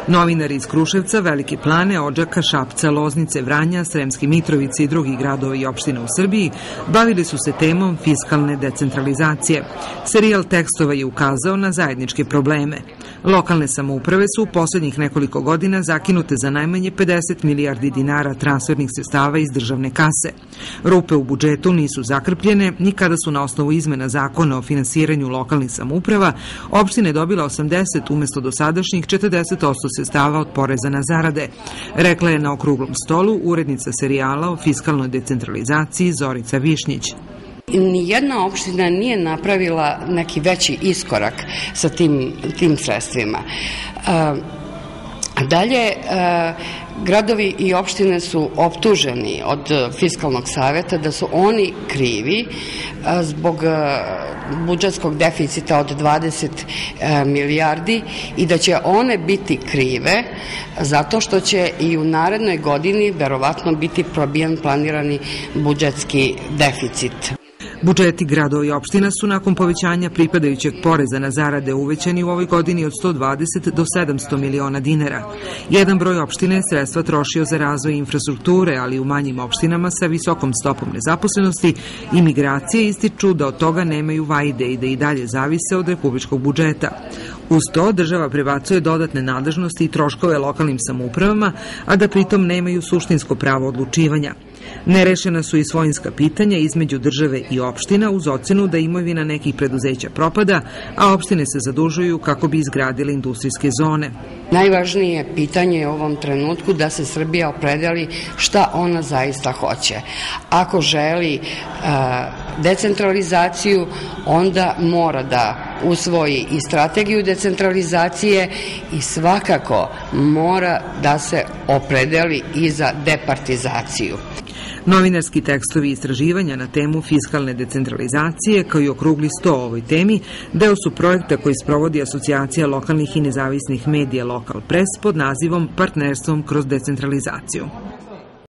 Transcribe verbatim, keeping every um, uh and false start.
Novinari iz Kruševca, Velike Plane, Odžaka, Šapca, Loznice, Vranja, Sremske Mitrovice i drugih gradova i opština u Srbiji bavili su se temom fiskalne decentralizacije. Serijal tekstova je ukazao na zajedničke probleme. Lokalne samouprave su u poslednjih nekoliko godina zakinute za najmanje pedeset milijardi dinara transfernih sredstava iz državne kase. Rupe u budžetu nisu zakrpljene ni kada su na osnovu izmena zakona o finansiranju lokalnih samouprava opštine dobila osamdeset umesto dosadašnjih četrdeset posto sredstava od poreza na zarade, rekla je na okruglom stolu urednica serijala o fiskalnoj decentralizaciji Zorica Višnjić. Nijedna opština nije napravila neki veći iskorak sa tim, tim sredstvima. Dalje, gradovi i opštine su optuženi od Fiskalnog saveta da su oni krivi zbog budžetskog deficita od dvadeset milijardi i da će one biti krive zato što će i u narednoj godini verovatno biti probijen planirani budžetski deficit. Budžeti gradova i opština su nakon povećanja pripadajućeg poreza na zarade uvećani u ovoj godini od sto dvadeset do sedamsto miliona dinara. Jedan broj opština je sredstva trošio za razvoj infrastrukture, ali u manjim opštinama sa visokom stopom nezaposlenosti i migracije ističu da od toga nemaju vajde i da i dalje zavise od republičkog budžeta. Uz to, država prebacuje dodatne nadležnosti i troškove lokalnim samoupravama, a da pritom nemaju suštinsko pravo odlučivanja. Nerešena su i svojinska pitanja između države i opština uz ocenu da imovina nekih preduzeća propada, a opštine se zadužuju kako bi izgradile industrijske zone. Najvažnije pitanje je u ovom trenutku da se Srbija opredeli šta ona zaista hoće. Ako želi decentralizaciju, onda mora da usvoji i strategiju decentralizacije i svakako mora da se opredeli i za departizaciju. Novinarski tekstovi i istraživanja na temu fiskalne decentralizacije, kao i okrugli sto o ovoj temi, deo su projekta koji sprovodi Asocijacija lokalnih i nezavisnih medija Lokal Pres pod nazivom Partnerstvom kroz decentralizaciju.